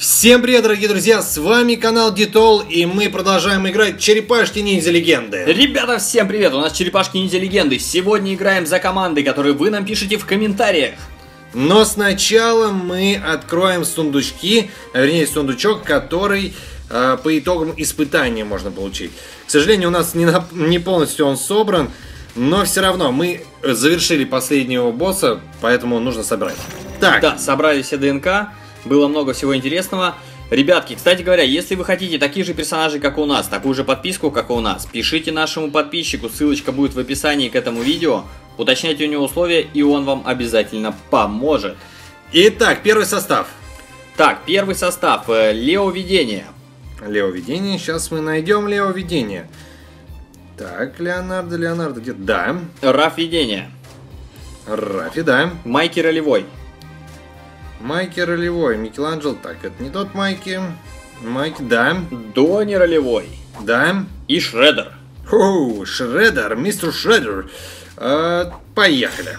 Всем привет, дорогие друзья, с вами канал Дитол, и мы продолжаем играть Черепашки Ниндзя Легенды. Ребята, всем привет, у нас Черепашки Ниндзя Легенды. Сегодня играем за команды, которые вы нам пишете в комментариях. Но сначала мы откроем сундучки, вернее сундучок, который по итогам испытания можно получить. К сожалению, у нас не полностью он собран, но все равно мы завершили последнего босса, поэтому нужно собрать. Так. Да, собрали все ДНК. Было много всего интересного. Ребятки, кстати говоря, если вы хотите таких же персонажей, как у нас, такую же подписку, как и у нас, пишите нашему подписчику, ссылочка будет в описании к этому видео. Уточняйте у него условия, и он вам обязательно поможет. Итак, первый состав. Так, первый состав. Лео Видение. Лео Видение. Сейчас мы найдем Лео Видение. Так, Леонардо где-то. Да. Раф Видение. Рафи, да. Майки Ролевой. Майки Ролевой, Микеланджело, так, это не тот Майки. Майки, да. Дони Ролевой. Да. И Шреддер. Шреддер, мистер Шреддер. Поехали.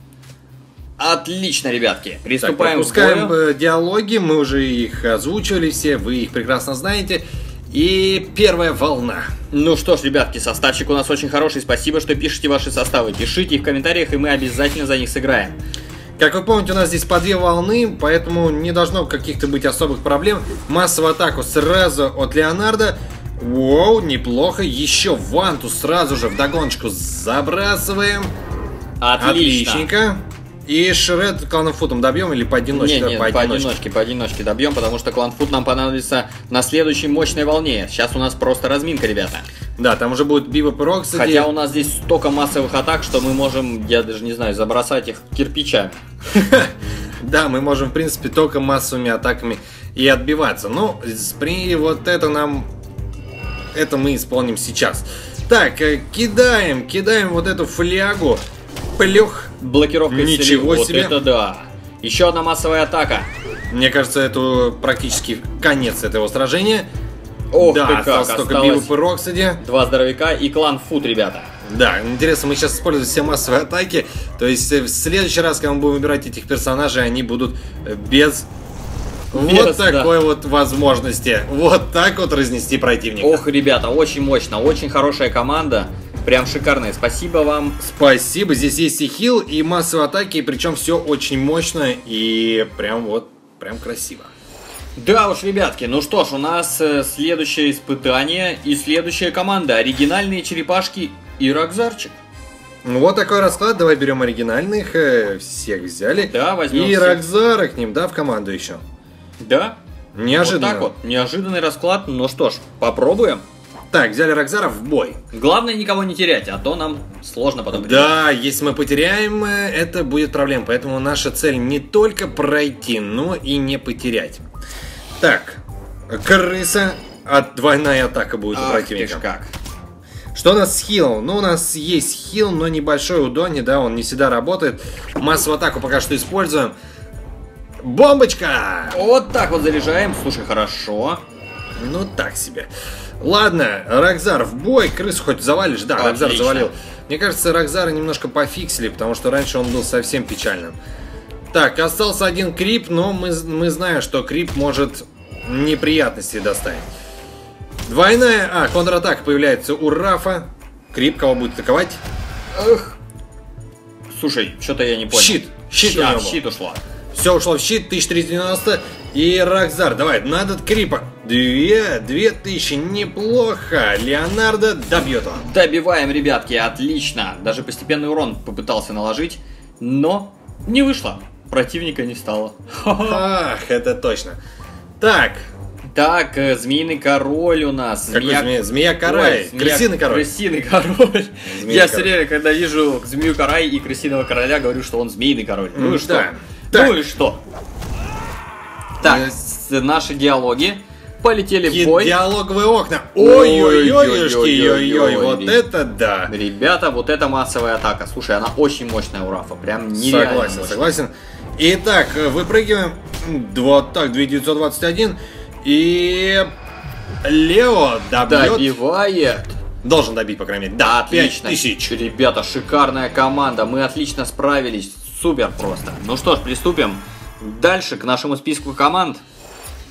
Отлично, ребятки. Приступаем к бою. Диалоги, мы уже их озвучивали все, вы их прекрасно знаете. И первая волна. Ну что ж, ребятки, составчик у нас очень хороший. Спасибо, что пишете ваши составы. Пишите их в комментариях, и мы обязательно за них сыграем. Как вы помните, у нас здесь по две волны, поэтому не должно каких-то быть особых проблем. Массовую атаку сразу от Леонардо. Воу, неплохо. Еще ванту сразу же вдогоночку забрасываем. Отличненько. И Шред кланфутом добьем или поодиночке? Нет, поодиночке добьем, потому что кланфут нам понадобится на следующей мощной волне. Сейчас у нас просто разминка, ребята. Да, там уже будет Бибоп и Рокстеди. Хотя у нас здесь столько массовых атак, что мы можем, я даже не знаю, забросать их кирпичами. Да, мы можем, в принципе, только массовыми атаками и отбиваться. Но вот это мы исполним сейчас. Так, кидаем вот эту флягу. Плюх. Блокировка. Ничего себе. Вот это да. Еще одна массовая атака. Мне кажется, это практически конец этого сражения. Ох, да, ты как, осталось только Бибоп и Рокстеди. Два здоровяка и клан Фут, ребята. Да, интересно, мы сейчас используем все массовые атаки. То есть в следующий раз, когда мы будем выбирать этих персонажей, они будут без вот такой вот возможности. Вот так вот разнести противника. Ох, ребята, очень мощно, очень хорошая команда. Прям шикарная, спасибо вам. Спасибо, здесь есть и хил, и массовые атаки, причем все очень мощно и прям красиво. Да уж, ребятки, ну что ж, у нас следующее испытание и следующая команда. Оригинальные черепашки и Рокзарчик. Ну вот такой расклад, давай берем оригинальных, всех взяли. Да, возьмем и Рокзара к ним, да, в команду еще. Да. Неожиданно. Вот так вот, неожиданный расклад, ну что ж, попробуем. Так, взяли Рокзара в бой. Главное никого не терять, а то нам сложно потом потерять. Да, если мы потеряем, это будет проблема. Поэтому наша цель не только пройти, но и не потерять. Так, крыса. Двойная атака будет у противника. Как. Что у нас с хилом? Ну, у нас есть хил, но небольшой у Дони, да, он не всегда работает. Массовую атаку пока что используем. Бомбочка! Вот так вот заряжаем. Слушай, хорошо. Ну, так себе. Ладно, Рокзар в бой. Крысу хоть завалишь? Да, Рокзар завалил. Мне кажется, Рокзара немножко пофиксили, потому что раньше он был совсем печальным. Так, остался один крип, но мы знаем, что крип может неприятности доставить. Двойная... контратака появляется у Рафа. Крип кого будет атаковать? Эх. Слушай, что-то я не понял. Щит ушла. Все ушло в щит, 1390. И Рокзар, давай, надо крипа. 2000, неплохо. Леонардо добьет его. Добиваем, ребятки, отлично. Даже постепенный урон попытался наложить, но не вышло. Противника не стало. Ах, это точно. Так, Змеиный король у нас. Змея-карай. Крысиный король. Крысиный король. Я все время, когда вижу змею-карай и крысиного короля, говорю, что он змеиный король. Ну и что? Ну и что? Так, наши диалоги полетели в бой. Диалоговые окна. Ой-ой-ой, вот это да. Ребята, вот это массовая атака. Слушай, она очень мощная у Рафа. Прям нереально. Согласен. Итак, выпрыгиваем. Вот так, 2921. И Лео добивает. Должен добить, по крайней мере. Да, отлично. 5000. Ребята, шикарная команда. Мы отлично справились. Супер просто. Ну что ж, приступим дальше к нашему списку команд.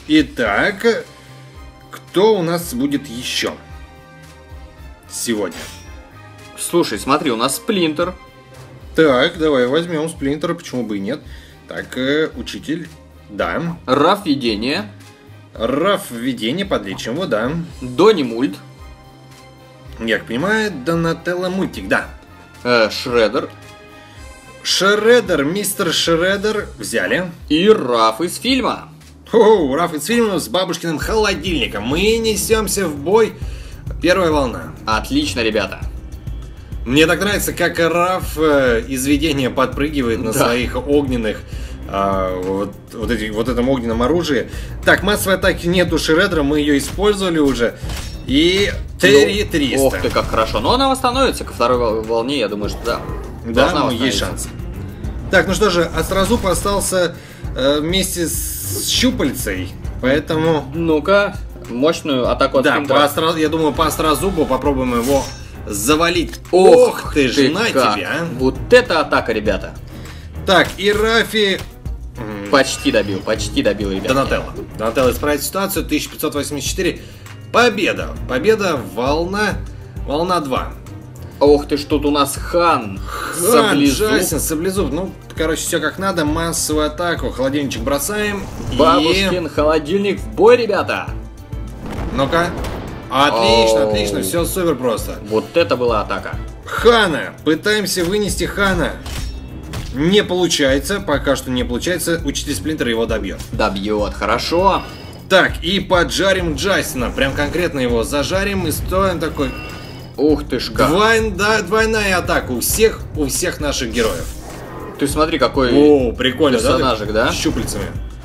Итак, кто у нас будет еще сегодня? Слушай, смотри, у нас Сплинтер. Так, давай возьмем Сплинтера, почему бы и нет. Так, учитель, да. Раф Видение. Раф Видение, подлечим его, да. Дони Мульт. Я как понимаю, Донателло Мультик, да. Шреддер. Шреддер, мистер Шреддер взяли. И Раф из фильма. О, Раф из фильма с бабушкиным холодильником. Мы несемся в бой. Первая волна. Отлично, ребята. Мне так нравится, как Раф из видения подпрыгивает на своих огненных вот этом огненном оружии. Так, массовой атаки нету Шреддера, мы ее использовали уже. И 3300. Ох ты, как хорошо. Но она восстановится ко второй волне, я думаю, что да. Да, ну, есть шанс. Так, ну что же, Острозуб остался вместе с щупальцей, поэтому... Ну-ка, мощную атаку от Сплинтера. Я думаю, по Острозубу попробуем его завалить. Ох ты ж, на тебя. Вот это атака, ребята. Так, и Рафи... Почти добил, ребята. Донателло исправит ситуацию, 1584. Победа. Победа, волна 2. Ох ты ж, тут у нас Хан, Саблезуб. Джастин, Саблезуб. Ну, короче, все как надо. Массовую атаку. Холодильничек бросаем. Бабушкин холодильник в бой, ребята. Ну-ка. Отлично, все супер просто. Вот это была атака. Хана. Пытаемся вынести Хана. Не получается. Пока что не получается. Учитель Сплинтер его добьет. Добьет, хорошо. Так, и поджарим Джастина. Прям конкретно его зажарим и стоим такой... Ух ты ж как. Двойная атака у всех наших героев. Ты смотри, какой прикольно, персонажик, да? С щупальцами.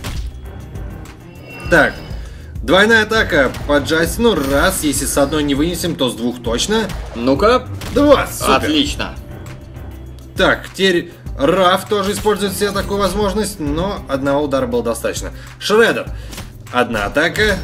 Так, двойная атака по Джастину. Раз, если с одной не вынесем, то с двух точно. Ну-ка. 2, супер. Отлично. Так, теперь Раф тоже использует себе такую возможность, но одного удара было достаточно. Шреддер. Одна атака.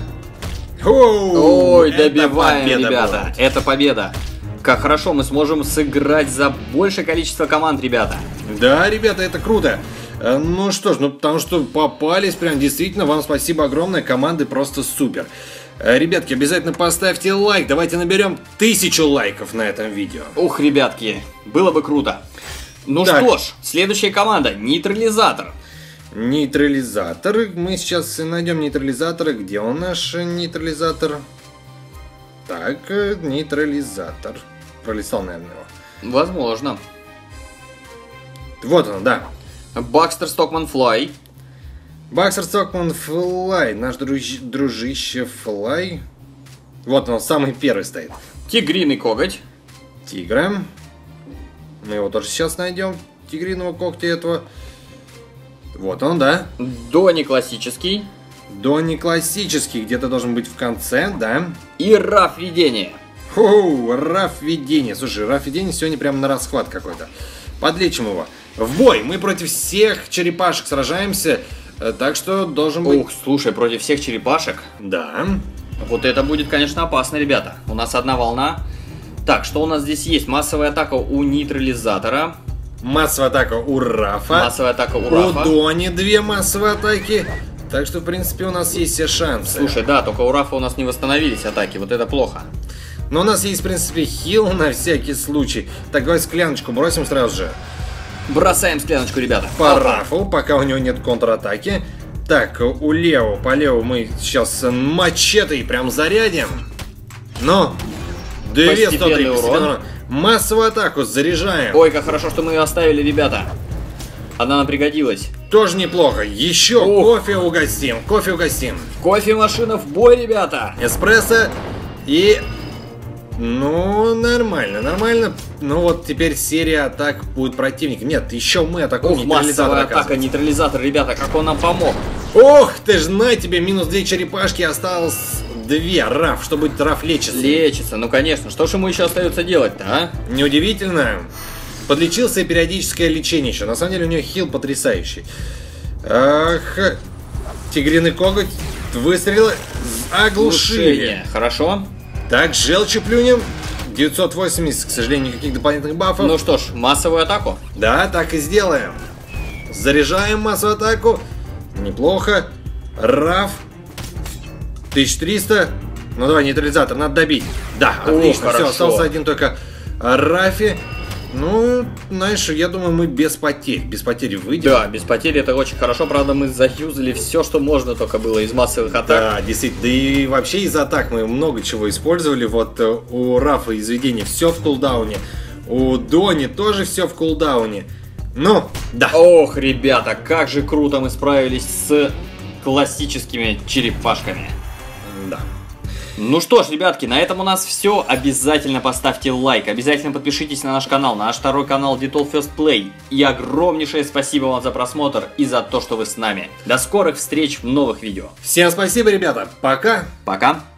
Ой, добиваем, ребята. Будет. Это победа. Как хорошо мы сможем сыграть за большее количество команд, ребята. Да, ребята, это круто. Ну что ж, потому что попались прям действительно. Вам спасибо огромное. Команды просто супер. Ребятки, обязательно поставьте лайк. Давайте наберем 1000 лайков на этом видео. Ух, ребятки, было бы круто. Ну так. Что ж, следующая команда. Нейтрализатор. Нейтрализатор. Мы сейчас найдем нейтрализатора. Где он наш нейтрализатор? Так, нейтрализатор. Пролистал, наверное, его. Возможно. Вот он, да. Бакстер Стокман Флай. Бакстер Стокман Флай. Наш дружище Флай. Вот он, самый первый стоит. Тигриный коготь. Тигра. Мы его тоже сейчас найдем. Тигриного когтя этого. Вот он, да. Дони классический. Дони классический. Где-то должен быть в конце, да. И Раф Видение. Раф Видение. Слушай, Раф Видение сегодня прям на расхват какой-то. Подлечим его. В бой. Мы против всех черепашек сражаемся. Так что должен быть... Ух, слушай, против всех черепашек? Да. Вот это будет, конечно, опасно, ребята. У нас одна волна. Так, что у нас здесь есть? Массовая атака у нейтрализатора. Массовая атака у Рафа. Массовая атака у Рафа. У Дони 2 массовые атаки. Так что, в принципе, у нас есть все шансы. Слушай, да, только у Рафа у нас не восстановились атаки. Вот это плохо. Но у нас есть, в принципе, хил на всякий случай. Так, давай скляночку бросим сразу же. Бросаем скляночку, ребята. По Рафу, пока у него нет контратаки. Так, у Лео, по Лео мы сейчас мачете прям зарядим. Но... 203 урон. Массовую атаку заряжаем. Ой, как хорошо, что мы ее оставили, ребята. Она нам пригодилась. Тоже неплохо. Еще кофе угостим. Кофе угостим. Кофемашина в бой, ребята. Эспрессо. И... Ну, нормально. Ну вот теперь серия атак будет противник. Нет, еще мы атакуем. Массовая атака, нейтрализатор, ребята, как он нам помог. Ох ты ж, на тебе, минус 2 черепашки, осталось 2. Раф, что будет Раф лечится? Лечится, ну конечно. Что же ему еще остается делать-то, а? Неудивительно. Подлечился и периодическое лечение еще. На самом деле у него хил потрясающий. Ах, тигриный коготь. Выстрелы оглушили. Хорошо. Так, желчи плюнем. 980, к сожалению, никаких дополнительных бафов. Ну что ж, массовую атаку. Да, так и сделаем. Заряжаем массовую атаку. Неплохо. Раф. 1300. Ну давай, нейтрализатор, надо добить. Да, О, отлично, хорошо. все, остался один только Рафи. Ну, знаешь, я думаю, мы без потерь выйдем. Да, без потери это очень хорошо, правда мы заюзали все, что можно только было из массовых атак. Да, действительно, да и вообще из атак мы много чего использовали. Вот у Рафа изведение все в кулдауне, у Дони тоже все в кулдауне. Ну, да. Ох, ребята, как же круто мы справились с классическими черепашками. Да. Ну что ж, ребятки, на этом у нас все. Обязательно поставьте лайк, обязательно подпишитесь на наш канал, на наш второй канал Detol First Play. И огромнейшее спасибо вам за просмотр и за то, что вы с нами. До скорых встреч в новых видео. Всем спасибо, ребята. Пока. Пока.